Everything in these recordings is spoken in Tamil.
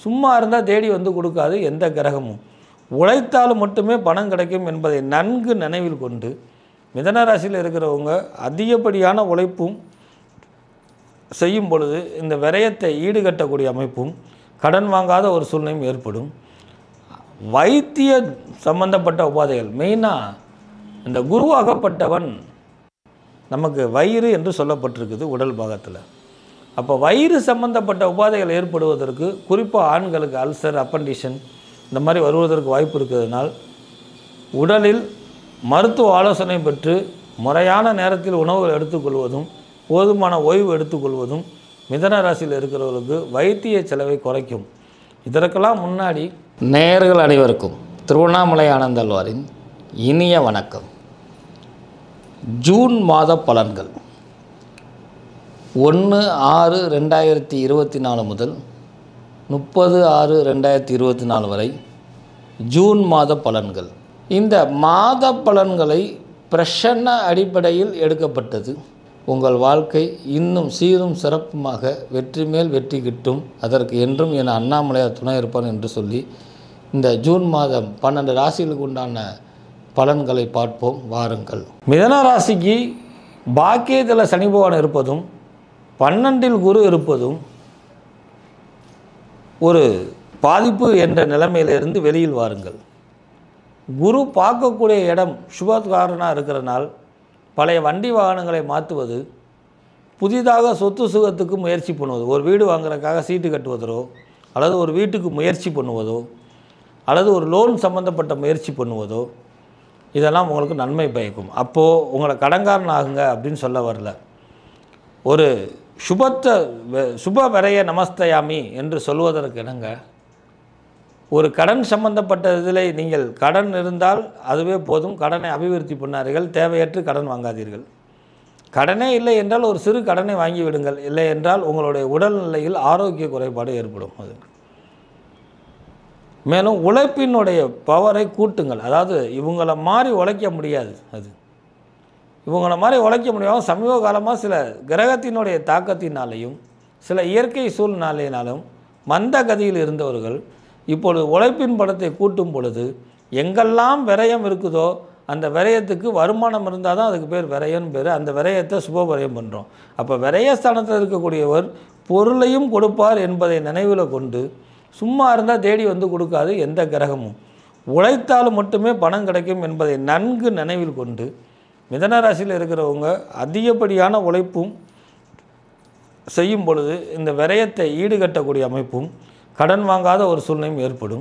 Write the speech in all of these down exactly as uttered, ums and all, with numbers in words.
சும்மா இருந்தால் தேடி வந்து கொடுக்காது எந்த கிரகமும். உழைத்தாலும் மட்டுமே பணம் கிடைக்கும் என்பதை நன்கு நினைவில் கொண்டு மிதன ராசியில் இருக்கிறவங்க அதிகப்படியான உழைப்பும் செய்யும் பொழுது இந்த விரயத்தை ஈடுகட்டக்கூடிய அமைப்பும் கடன் வாங்காத ஒரு சூழ்நிலையும் ஏற்படும். வைத்திய சம்பந்தப்பட்ட உபாதைகள் மெயினாக இந்த குருவாகப்பட்டவன் நமக்கு வயிறு என்று சொல்லப்பட்டிருக்குது உடல் பாகத்தில். அப்போ வயிறு சம்பந்தப்பட்ட உபாதைகள் ஏற்படுவதற்கு குறிப்பாக ஆண்களுக்கு அல்சர், அப்பண்டிஷன் இந்த மாதிரி வருவதற்கு வாய்ப்பு இருக்கிறதுனால் உடலில் மருத்துவ ஆலோசனை பெற்று முறையான நேரத்தில் உணவுகள் எடுத்துக்கொள்வதும் போதுமான ஓய்வு எடுத்துக்கொள்வதும் மிதன ராசியில் இருக்கிறவர்களுக்கு வைத்திய செலவை குறைக்கும். இதற்கெல்லாம் முன்னாடி நேயர்கள் அனைவருக்கும் திருவண்ணாமலை ஆனந்தல்வாரின் இனிய வணக்கம். ஜூன் மாத பலன்கள் ஒன்று ஆறு ரெண்டாயிரத்தி இருபத்தி நாலு முதல் முப்பது ஆறு ரெண்டாயிரத்தி இருபத்தி நாலு வரை ஜூன் மாத பலன்கள். இந்த மாத பலன்களை பிரசன்ன அடிப்படையில் எடுக்கப்பட்டது. உங்கள் வாழ்க்கை இன்னும் சீரும் சிறப்புமாக வெற்றி மேல் வெற்றி கிட்டும், அதற்கு என்றும் என அண்ணாமலையார் துணை இருப்பான் என்று சொல்லி இந்த ஜூன் மாதம் பன்னெண்டு ராசிகளுக்கு உண்டான பலன்களை பார்ப்போம் வாருங்கள். மிதன ராசிக்கு பாக்கியத்தில் சனி பகவான் இருப்பதும் பன்னெண்டில் குரு இருப்பதும் ஒரு பாதிப்பு என்ற நிலைமையிலிருந்து வெளியில் வாருங்கள். குரு பார்க்கக்கூடிய இடம் சுபகாரனாக இருக்கிறனால் பழைய வண்டி வாகனங்களை மாற்றுவது, புதிதாக சொத்து சுகத்துக்கு முயற்சி பண்ணுவது, ஒரு வீடு வாங்குறதுக்காக சீட்டு கட்டுவதோ அல்லது ஒரு வீட்டுக்கு முயற்சி பண்ணுவதோ அல்லது ஒரு லோன் சம்மந்தப்பட்ட முயற்சி பண்ணுவதோ இதெல்லாம் உங்களுக்கு நன்மை பயக்கும். அப்போது உங்களை கடன்காரன் ஆகுங்க அப்படின்னு சொல்ல வரல. ஒரு சுபத்தை சுப விரைய நமஸ்தயாமி என்று சொல்வதற்கு இணங்க ஒரு கடன் சம்பந்தப்பட்ட இதில் நீங்கள் கடன் இருந்தால் அதுவே போதும், கடனை அபிவிருத்தி பண்ணார்கள், தேவையற்று கடன் வாங்காதீர்கள். கடனே இல்லை என்றால் ஒரு சிறு கடனை வாங்கி விடுங்கள், இல்லை என்றால் உங்களுடைய உடல்நிலையில் ஆரோக்கிய குறைபாடு ஏற்படும். அது மேலும் உழைப்பினுடைய பவரை கூட்டுங்கள். அதாவது இவங்கள மாதிரி உழைக்க முடியாது, அது இவங்கள மாதிரி உழைக்க முடியாமல் சமீப காலமாக சில கிரகத்தினுடைய தாக்கத்தினாலேயும் சில இயற்கை சூழ்நிலையினாலும் மந்த கதியில் இருந்தவர்கள் இப்பொழுது உழைப்பின் படத்தை கூட்டும் பொழுது எங்கெல்லாம் விரயம் இருக்குதோ அந்த விரயத்துக்கு வருமானம் இருந்தால் தான் அதுக்கு பேர் விரயம்னு பேர். அந்த விரயத்தை சுப விரயம் பண்ணுறோம். அப்போ விரயஸ்தானத்தில் இருக்கக்கூடியவர் பொருளையும் கொடுப்பார் என்பதை நினைவில் கொண்டு சும்மா இருந்தால் தேடி வந்து கொடுக்காது எந்த கிரகமும். உழைத்தாலும் மட்டுமே பணம் கிடைக்கும் என்பதை நன்கு நினைவில் கொண்டு மிதன ராசியில் இருக்கிறவங்க அதிகப்படியான உழைப்பும் செய்யும் பொழுது இந்த விரயத்தை ஈடுகட்டக்கூடிய அமைப்பும் கடன் வாங்காத ஒரு சூழ்நிலையும் ஏற்படும்.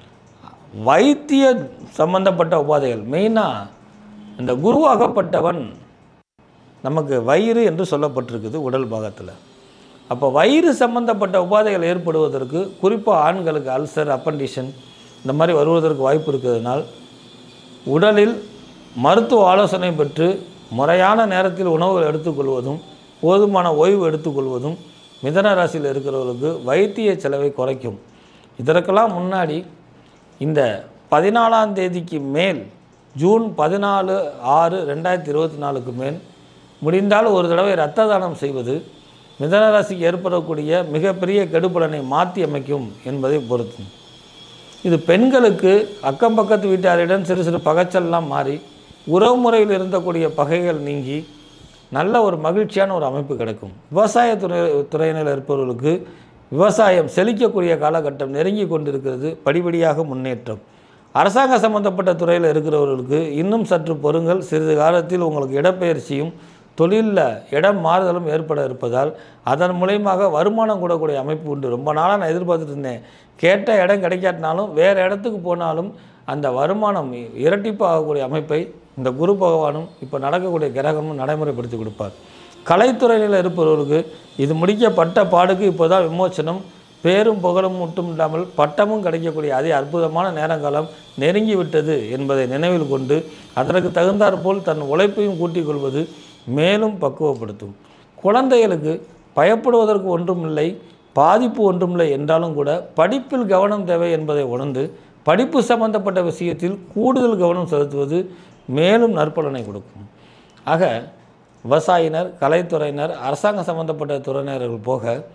வைத்திய சம்பந்தப்பட்ட உபாதைகள் மெயினாக இந்த குருவாகப்பட்டவன் நமக்கு வயிறு என்று சொல்லப்பட்டிருக்குது உடல் பாகத்தில். அப்போ வயிறு சம்பந்தப்பட்ட உபாதைகள் ஏற்படுவதற்கு குறிப்பாக ஆண்களுக்கு அல்சர், அப்பண்டிஷன் இந்த மாதிரி வருவதற்கு வாய்ப்பு இருக்கிறதுனால் உடலில் மருத்துவ ஆலோசனை பெற்று முறையான நேரத்தில் உணவுகள் எடுத்துக்கொள்வதும் போதுமான ஓய்வு எடுத்துக்கொள்வதும் மிதன ராசியில் இருக்கிறவர்களுக்கு வைத்திய செலவை குறைக்கும். இதற்கெல்லாம் முன்னாடி இந்த பதினாலாம் தேதிக்கு மேல் ஜூன் பதினாலு ஆறு ரெண்டாயிரத்தி இருபத்தி நாலுக்கு மேல் முடிந்தால் ஒரு தடவை இரத்த தானம் செய்வது மிதன ராசிக்கு ஏற்படக்கூடிய மிகப்பெரிய கெடுபலனை மாற்றி அமைக்கும் என்பதை பொறுத்து. இது பெண்களுக்கு அக்கம் பக்கத்து வீட்டாரிடம் சிறு சிறு பகைச்சல்லாம் மாறி உறவு முறையில் இருந்தக்கூடிய பகைகள் நீங்கி நல்ல ஒரு மகிழ்ச்சியான ஒரு அமைப்பு கிடைக்கும். விவசாய துறை துறையினர் இருப்பவர்களுக்கு விவசாயம் செழிக்கக்கூடிய காலகட்டம் நெருங்கி கொண்டிருக்கிறது. படிப்படியாக முன்னேற்றம். அரசாங்க சம்பந்தப்பட்ட துறையில் இருக்கிறவர்களுக்கு இன்னும் சற்று பொறுங்கள். சிறிது காலத்தில் உங்களுக்கு இடப்பெயர்ச்சியும் தொழிலில் இடம் மாறுதலும் ஏற்பட இருப்பதால் அதன் மூலயமாக வருமானம் கூடக்கூடிய அமைப்பு உண்டு. ரொம்ப நாளாக நான் எதிர்பார்த்துட்டு இருந்தேன், கேட்ட இடம் கிடைக்காட்டினாலும் வேறு இடத்துக்கு போனாலும் அந்த வருமானம் இரட்டிப்பு ஆகக்கூடிய அமைப்பை இந்த குரு பகவானும் இப்போ நடக்கக்கூடிய கிரகமும் நடைமுறைப்படுத்தி கொடுப்பார். கலைத்துறையில் இருப்பவர்களுக்கு இது முடிக்கப்பட்ட பாடுக்கு இப்போ தான் விமோச்சனம், பேரும் புகழும் மட்டும் இல்லாமல் பட்டமும் கிடைக்கக்கூடிய அதே அற்புதமான நேரங்காலம் நெருங்கி விட்டது என்பதை நினைவில் கொண்டு அதற்கு தகுந்தாற்போல் தன் உழைப்பையும் கூட்டிக் கொள்வது மேலும் பக்குவப்படுத்தும். குழந்தைகளுக்கு பயப்படுவதற்கு ஒன்றுமில்லை, பாதிப்பு ஒன்றுமில்லை என்றாலும் கூட படிப்பில் கவனம் தேவை என்பதை உணர்ந்து படிப்பு சம்பந்தப்பட்ட விஷயத்தில் கூடுதல் கவனம் செலுத்துவது மேலும் நற்பலனை கொடுக்கும். ஆக விவசாயினர், கலைத்துறையினர், அரசாங்க சம்பந்தப்பட்ட துறையினர்கள் போக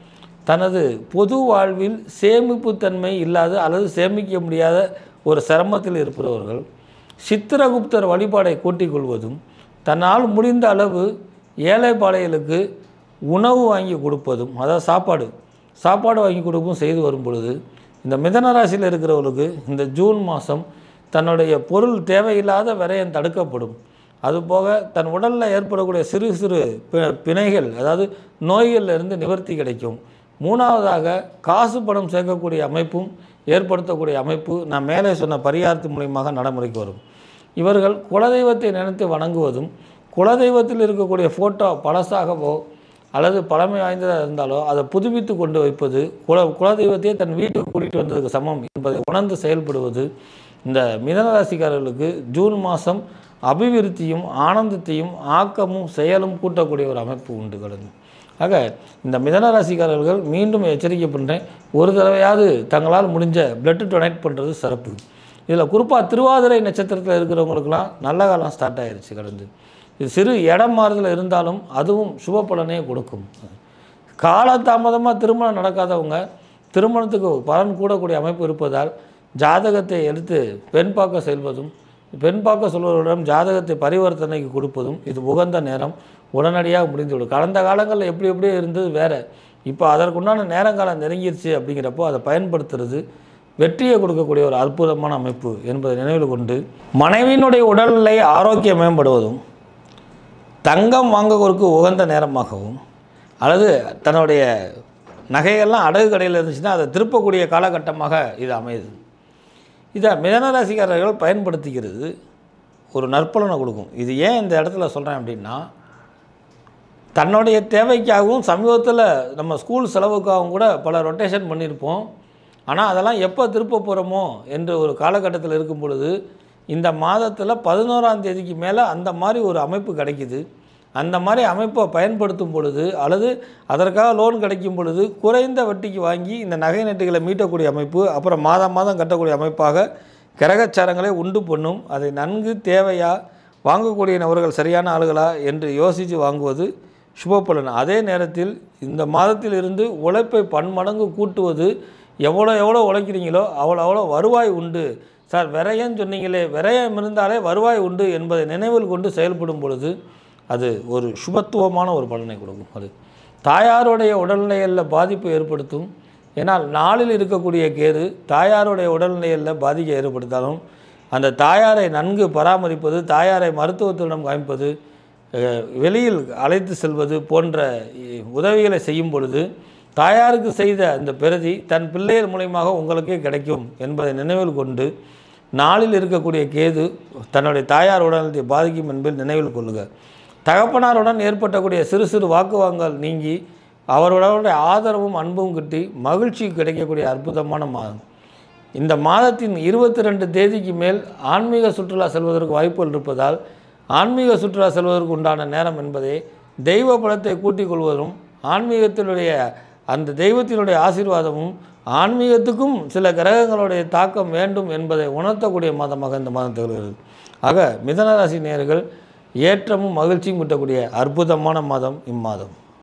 தனது பொது வாழ்வில் சேமிப்புத்தன்மை இல்லாத அல்லது சேமிக்க முடியாத ஒரு சிரமத்தில் இருப்பவர்கள் சித்திரகுப்தர் வழிபாடை கூட்டிக் கொள்வதும், தன்னால் முடிந்த அளவு ஏழைப்பாளைகளுக்கு உணவு வாங்கி கொடுப்பதும், அதாவது சாப்பாடு சாப்பாடு வாங்கி கொடுப்பதும் செய்து வரும் பொழுது இந்த மிதன ராசியில் இருக்கிறவர்களுக்கு இந்த ஜூன் மாதம் தன்னுடைய பொருள் தேவையில்லாத விரயம் தடுக்கப்படும். அதுபோக தன் உடலில் ஏற்படக்கூடிய சிறு சிறு பிணைகள், அதாவது நோய்களிலிருந்து நிவர்த்தி கிடைக்கும். மூணாவதாக காசு பணம் சேர்க்கக்கூடிய அமைப்பும் ஏற்படுத்தக்கூடிய அமைப்பு நான் மேலே சொன்ன பரிகாரத்து மூலியமாக நடைமுறைக்கு வரும். இவர்கள் குலதெய்வத்தை நினைத்து வணங்குவதும், குலதெய்வத்தில் இருக்கக்கூடிய ஃபோட்டோ பழசாகவோ அல்லது பழமை வாய்ந்ததாக இருந்தாலோ அதை புதுப்பித்து கொண்டு வைப்பது, குல குலதெய்வத்தையே தன் வீட்டுக்கு கூட்டிகிட்டு வந்ததுக்கு சமம் என்பதை உணர்ந்து செயல்படுவது இந்த மிதனராசிக்காரர்களுக்கு ஜூன் மாதம் அபிவிருத்தியும் ஆனந்தத்தையும் ஆக்கமும் செயலும் கூட்டக்கூடிய ஒரு அமைப்பு உண்டு கடந்து. ஆக இந்த மிதனராசிக்காரர்கள் மீண்டும் எச்சரிக்கை பண்ணுறேன், ஒரு தடவையாவது தங்களால் முடிஞ்ச பிளட்டு டொனேட் பண்ணுறது சிறப்பு. இதில் குறிப்பாக திருவாதிரை நட்சத்திரத்தில் இருக்கிறவங்களுக்கெல்லாம் நல்ல காலம் ஸ்டார்ட் ஆகிடுச்சு கடந்து. இது சிறு இடம் மாறுதல் இருந்தாலும் அதுவும் சுப பலனே கொடுக்கும். காலதாமதமாக திருமணம் நடக்காதவங்க திருமணத்துக்கு பலன் கூடக்கூடிய அமைப்பு இருப்பதால் ஜாதகத்தை எடுத்து பெண் பார்க்க செல்வதும், பெண் பார்க்க சொல்வர்களிடம் ஜாதகத்தை பரிவர்த்தனைக்கு கொடுப்பதும் இது உகந்த நேரம், உடனடியாக முடிந்துவிடும். கடந்த காலங்களில் எப்படி எப்படியே இருந்தது வேறு, இப்போ அதற்குண்டான நேரங்காலம் நெருங்கிருச்சு. அப்படிங்கிறப்போ அதை பயன்படுத்துறது வெற்றியை கொடுக்கக்கூடிய ஒரு அற்புதமான அமைப்பு என்பதை நினைவில் கொண்டு, மனைவியினுடைய உடல்நிலை ஆரோக்கியம் மேம்படுவதும், தங்கம் வாங்குவதற்கு உகந்த நேரமாகவும், அல்லது தன்னுடைய நகைகள்லாம் அடகு கடையில் இருந்துச்சுன்னா அதை திருப்பக்கூடிய காலகட்டமாக இது அமையுது. இதை மிதனராசிக்காரர்கள் பயன்படுத்திக்கிறது ஒரு நற்பலனை கொடுக்கும். இது ஏன் இந்த இடத்துல சொல்கிறேன் அப்படின்னா, தன்னுடைய தேவைக்காகவும் சமீபத்தில் நம்ம ஸ்கூல் செலவுக்காகவும் கூட பல ரொட்டேஷன் பண்ணியிருப்போம். ஆனால் அதெல்லாம் எப்போ திருப்ப போகிறோமோ என்று ஒரு காலகட்டத்தில் இருக்கும் பொழுது இந்த மாதத்தில் பதினோராம் தேதிக்கு மேலே அந்த மாதிரி ஒரு அமைப்பு கிடைக்குது. அந்த மாதிரி அமைப்பை பயன்படுத்தும் பொழுது அல்லது அதற்காக லோன் கிடைக்கும் பொழுது குறைந்த வட்டிக்கு வாங்கி இந்த நகை நட்டுகளை மீட்டக்கூடிய அமைப்பு, அப்புறம் மாதம் மாதம் கட்டக்கூடிய அமைப்பாக கிரகச்சாரங்களை உண்டு பண்ணும். அதை நன்கு தேவையா, வாங்கக்கூடிய நபர்கள் சரியான ஆளுகளா என்று யோசித்து வாங்குவது சுபப்பலன். அதே நேரத்தில் இந்த மாதத்தில் இருந்து உழைப்பை பன்மடங்கு கூட்டுவது, எவ்வளோ எவ்வளோ உழைக்கிறீங்களோ அவ்வளோ அவ்வளோ வருவாய் உண்டு. சார் விரயம் சொன்னீங்களே, விரயம் இருந்தாலே வருவாய் உண்டு என்பதை நினைவில் கொண்டு செயல்படும் பொழுது அது ஒரு சுபத்துவமான ஒரு பலனை கொடுக்கும். அது தாயாருடைய உடல்நிலையில் பாதிப்பு ஏற்படுத்தும். ஏன்னால் நாளில் இருக்கக்கூடிய கேது தாயாருடைய உடல்நிலையில் பாதிக்க ஏற்படுத்தாலும் அந்த தாயாரை நன்கு பராமரிப்பது, தாயாரை மருத்துவத்திடம் காமிப்பது, வெளியில் அழைத்து செல்வது போன்ற உதவிகளை செய்யும் பொழுது தாயாருக்கு செய்த அந்த பிரதி தன் பிள்ளைகள் மூலமாக உங்களுக்கே கிடைக்கும் என்பதை நினைவில் கொண்டு, நாளில் இருக்கக்கூடிய கேது தன்னுடைய தாயார் உடல்நலத்தை பாதிக்கும் என்பதை நினைவில் கொள்ளுக. தகப்பனாருடன் ஏற்பட்டக்கூடிய சிறு சிறு வாக்குவாங்கல் நீங்கி அவர்களுடைய ஆதரவும் அன்பும் கிட்டி மகிழ்ச்சி கிடைக்கக்கூடிய அற்புதமான மாதம். இந்த மாதத்தின் இருபத்தி ரெண்டு தேதிக்கு மேல் ஆன்மீக சுற்றுலா செல்வதற்கு வாய்ப்புகள் இருப்பதால் ஆன்மீக சுற்றுலா செல்வதற்கு உண்டான நேரம் என்பதை தெய்வ பலத்தை கூட்டிக் கொள்வதும், ஆன்மீகத்தினுடைய அந்த தெய்வத்தினுடைய ஆசீர்வாதமும் ஆன்மீகத்துக்கும் சில கிரகங்களுடைய தாக்கம் வேண்டும் என்பதை உணர்த்தக்கூடிய மாதமாக இந்த மாதம் திகழ்கிறது. ஆக மிதனராசி நேயர்கள் ஏற்றமும் மகிழ்ச்சியும் கூட்டக்கூடிய அற்புதமான மாதம் இம்மாதம்.